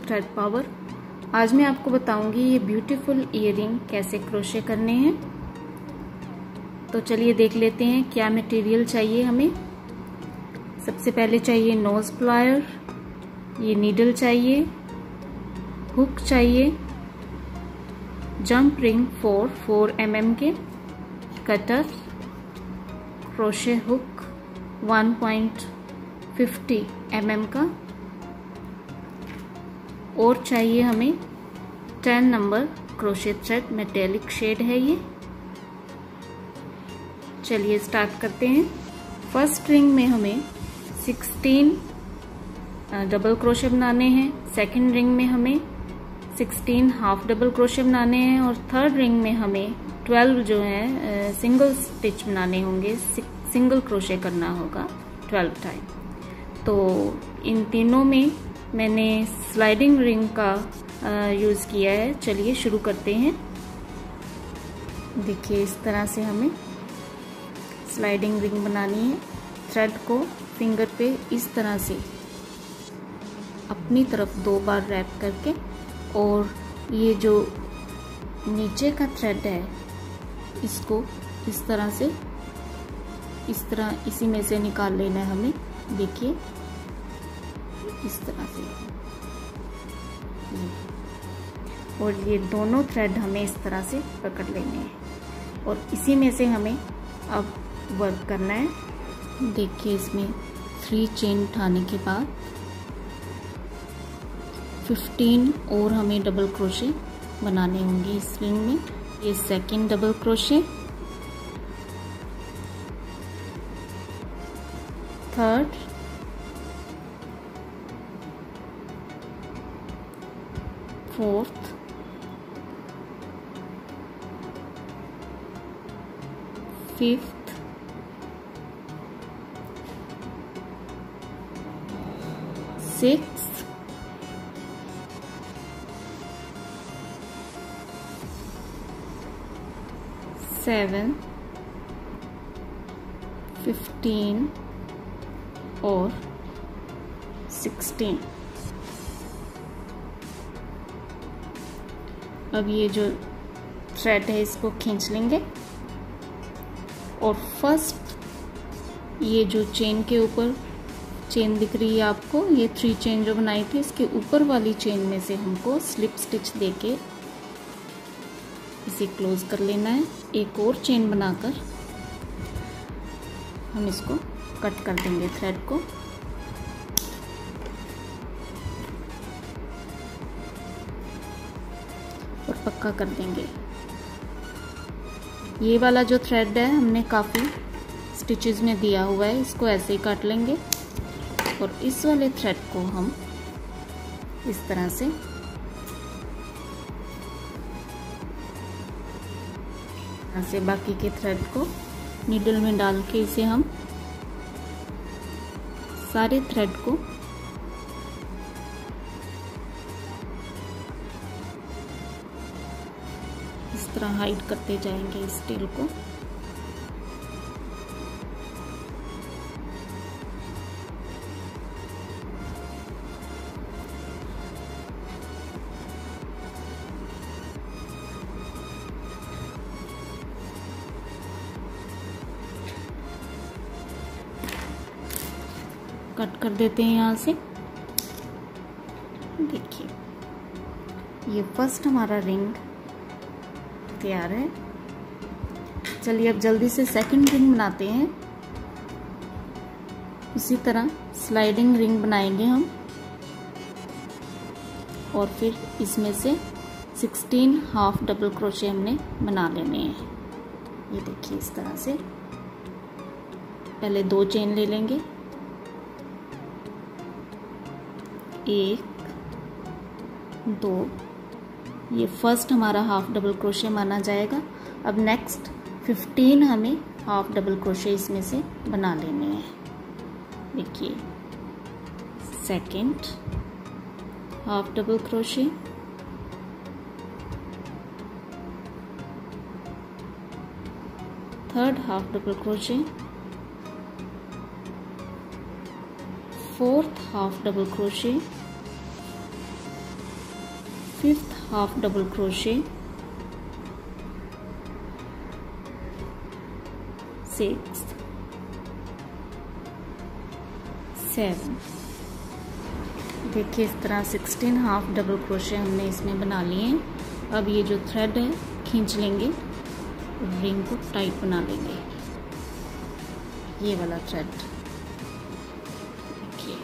Thread power. आज मैं आपको बताऊंगी ये ब्यूटीफुल ईयरिंग कैसे क्रोशे करने हैं। तो चलिए देख लेते हैं क्या मटेरियल चाहिए हमें। सबसे पहले चाहिए नोज प्लायर, ये नीडल चाहिए, हुक चाहिए, जंप रिंग 4 mm के, कटर, क्रोशे हुक 1.50 mm का, और चाहिए हमें 10 number crochet thread, metallic shade है ये। चलिए स्टार्ट करते हैं। फर्स्ट रिंग में हमें 16 डबल क्रोशे बनाने हैं, सेकंड रिंग में हमें 16 हाफ डबल क्रोशे बनाने हैं, और थर्ड रिंग में हमें 12 जो है सिंगल स्टिच बनाने होंगे, सिंगल क्रोशे करना होगा 12 टाइम। तो इन तीनों में मैंने स्लाइडिंग रिंग का यूज़ किया है। चलिए शुरू करते हैं। देखिए इस तरह से हमें स्लाइडिंग रिंग बनानी है। थ्रेड को फिंगर पे इस तरह से अपनी तरफ 2 बार रैप करके, और ये जो नीचे का थ्रेड है इसको इस तरह से, इस तरह इसी में से निकाल लेना है हमें। देखिए इस तरह से, और ये दोनों थ्रेड हमें इस तरह से पकड़ लेने हैं, और इसी में से हमें अब वर्क करना है। देखिए इसमें 3 चेन उठाने के बाद 15 और हमें डबल क्रोशे बनाने होंगे इस रिंग में। ये second double crochet, third, fourth, fifth, sixth, seven, 15 और 16। अब ये जो थ्रेड है इसको खींच लेंगे, और फर्स्ट ये जो चेन के ऊपर चेन दिख रही है आपको, ये 3 चेन जो बनाई थी, इसके ऊपर वाली चेन में से हमको स्लिप स्टिच देके इसे क्लोज कर लेना है। एक और चेन बनाकर हम इसको कट कर देंगे थ्रेड को। और पक्का कर देंगे। ये वाला जो थ्रेड है हमने काफ़ी स्टिचेस में दिया हुआ है, इसको ऐसे ही काट लेंगे, और इस वाले थ्रेड को हम इस तरह से बाकी के थ्रेड को नीडल में डाल के इसे हम सारे थ्रेड को इस तरह हाइड करते जाएंगे इस टेल को। कट कर देते हैं यहाँ से। देखिए ये फर्स्ट हमारा रिंग तैयार है। चलिए अब जल्दी से सेकंड रिंग बनाते हैं। इसी तरह स्लाइडिंग रिंग बनाएंगे हम, और फिर इसमें से 16 हाफ डबल क्रोशे हमने बना लेने हैं। ये देखिए इस तरह से पहले 2 चेन ले लेंगे, 1, 2, ये फर्स्ट हमारा हाफ डबल क्रोशे माना जाएगा। अब नेक्स्ट 15 हमें हाफ डबल क्रोशे इसमें से बना लेने हैं। देखिए second half double crochet, third half double crochet, fourth half double crochet, 5th half double crochet, 6th, 7th। देखिए इस तरह 16 हाफ डबल क्रोशे हमने इसमें बना लिए हैं। अब ये जो थ्रेड है खींच लेंगे, रिंग को टाइट बना लेंगे, ये वाला थ्रेड। देखिए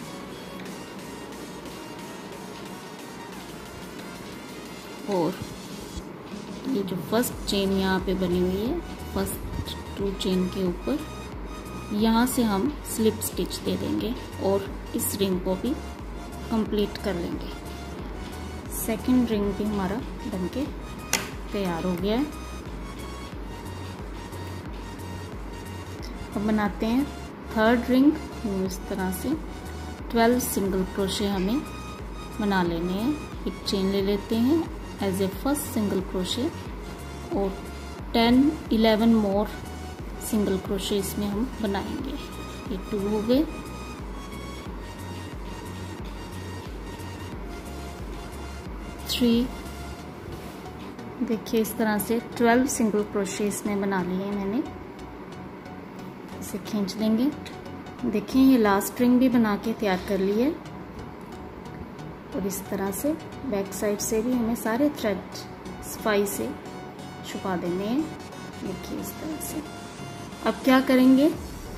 और ये जो फर्स्ट चेन यहाँ पे बनी हुई है, फर्स्ट 2 चेन के ऊपर यहाँ से हम स्लिप स्टिच दे देंगे और इस रिंग को भी कंप्लीट कर लेंगे। सेकंड रिंग भी हमारा बनके तैयार हो गया है। अब बनाते हैं थर्ड रिंग। इस तरह से 12 सिंगल क्रोशे हमें बना लेने हैं। एक चेन ले लेते हैं as a first single crochet और 10-11 मोर सिंगल क्रोशे इसमें हम बनाएंगे। ये 2 हो गए। देखिए इस तरह से 12 सिंगल क्रोशे इसमें बना लिए हैं मैंने। इसे खींच लेंगे। देखिए ये लास्ट रिंग भी बना के तैयार कर ली है और इस तरह से बैक साइड से भी हमें सारे थ्रेड सफाई से छुपा देने हैं। देखिए इस तरह से। अब क्या करेंगे,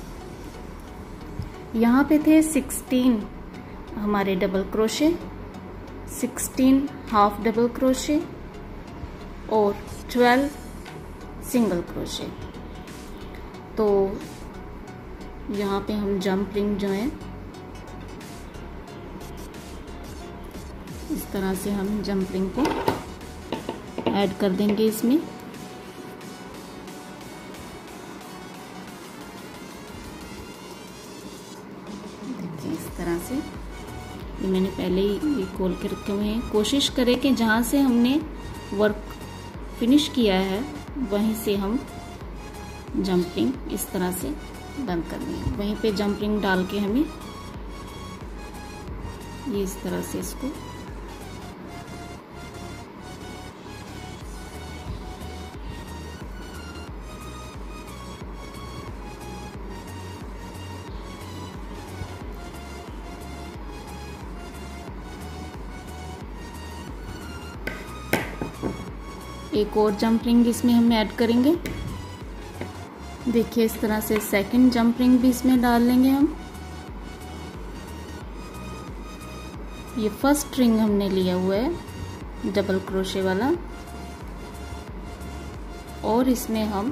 यहाँ पे थे 16 हमारे double crochet, 16 half double crochet और 12 सिंगल क्रोशे। तो यहाँ पे हम जंप रिंग जो है इस तरह से हम जंप रिंग को ऐड कर देंगे इसमें। देखिए इस तरह से ये मैंने पहले ही खोल के रखे हुए हैं। कोशिश करें कि जहाँ से हमने वर्क फिनिश किया है वहीं से हम जंपिंग इस तरह से बंद करनी है। वहीं पे जंपिंग डाल के हमें ये इस तरह से इसको एक और जंप रिंग इसमें हम ऐड करेंगे। देखिए इस तरह से सेकंड जंप रिंग भी इसमें डाल लेंगे हम। ये फर्स्ट रिंग हमने लिया हुआ है डबल क्रोशे वाला और इसमें हम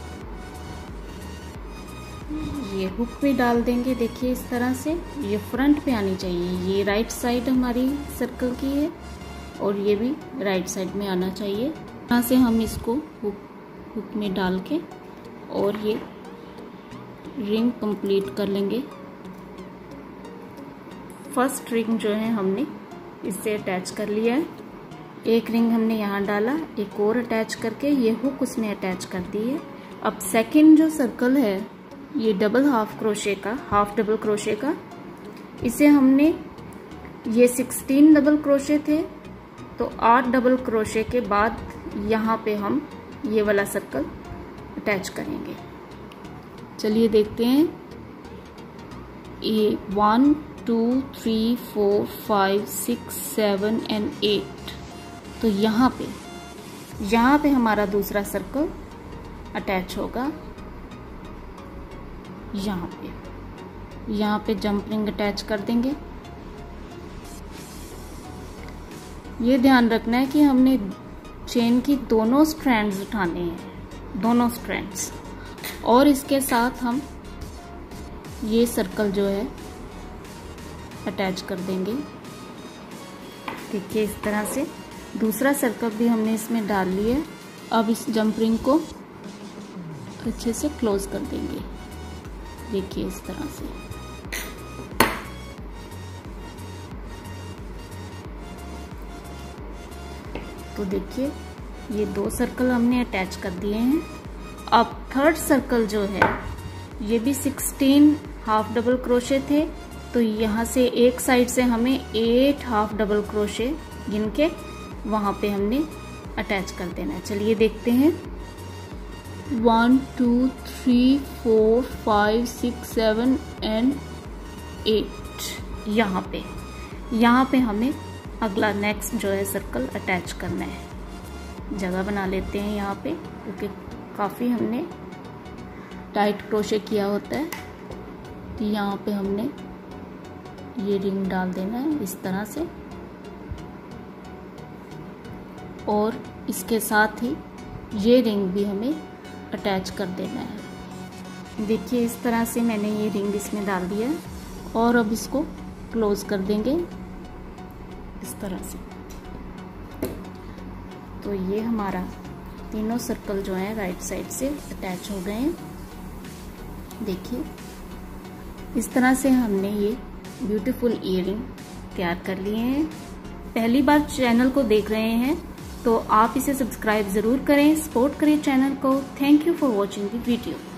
ये हुक भी डाल देंगे। देखिए इस तरह से ये फ्रंट पे आनी चाहिए। ये राइट साइड हमारी सर्कल की है और ये भी राइट साइड में आना चाहिए। यहाँ से हम इसको हुक में डाल के और ये रिंग कंप्लीट कर लेंगे। फर्स्ट रिंग जो है हमने इससे अटैच कर लिया है। एक रिंग हमने यहाँ डाला, एक और अटैच करके ये हुक उसमें अटैच कर दी है। अब सेकंड जो सर्कल है ये डबल हाफ क्रोशे का, हाफ डबल क्रोशे का, इसे हमने ये 16 डबल क्रोशे थे तो 8 डबल क्रोशे के बाद यहाँ पे हम ये वाला सर्कल अटैच करेंगे। चलिए देखते हैं। ये 1 2 3 4 5 6 7 एंड 8। तो यहाँ पे हमारा दूसरा सर्कल अटैच होगा। यहाँ पे जंप रिंग अटैच कर देंगे। ये ध्यान रखना है कि हमने चेन की दोनों स्ट्रैंड्स उठाने हैं, दोनों स्ट्रैंड्स, और इसके साथ हम ये सर्कल जो है अटैच कर देंगे। देखिए इस तरह से दूसरा सर्कल भी हमने इसमें डाल लिया। अब इस जंप रिंग को अच्छे से क्लोज कर देंगे। देखिए इस तरह से। तो देखिए ये 2 सर्कल हमने अटैच कर दिए हैं। अब थर्ड सर्कल जो है ये भी 16 हाफ डबल क्रोशे थे, तो यहाँ से एक साइड से हमें 8 हाफ डबल क्रोशे गिन के वहाँ पे हमने अटैच कर देना है। चलिए देखते हैं। 1 2 3 4 5 6 7 एंड 8 यहाँ पे हमें अगला नेक्स्ट जो है सर्कल अटैच करना है। जगह बना लेते हैं यहाँ पे, क्योंकि काफ़ी हमने टाइट क्रोशे किया होता है। तो यहाँ पे हमने ये रिंग डाल देना है इस तरह से, और इसके साथ ही ये रिंग भी हमें अटैच कर देना है। देखिए इस तरह से मैंने ये रिंग इसमें डाल दिया है, और अब इसको क्लोज कर देंगे इस तरह से। तो ये हमारा तीनों सर्कल जो है राइट साइड से अटैच हो गए हैं। देखिए इस तरह से हमने ये ब्यूटीफुल ईयरिंग तैयार कर लिए हैं। पहली बार चैनल को देख रहे हैं तो आप इसे सब्सक्राइब ज़रूर करें, सपोर्ट करें चैनल को। Thank you for watching the video.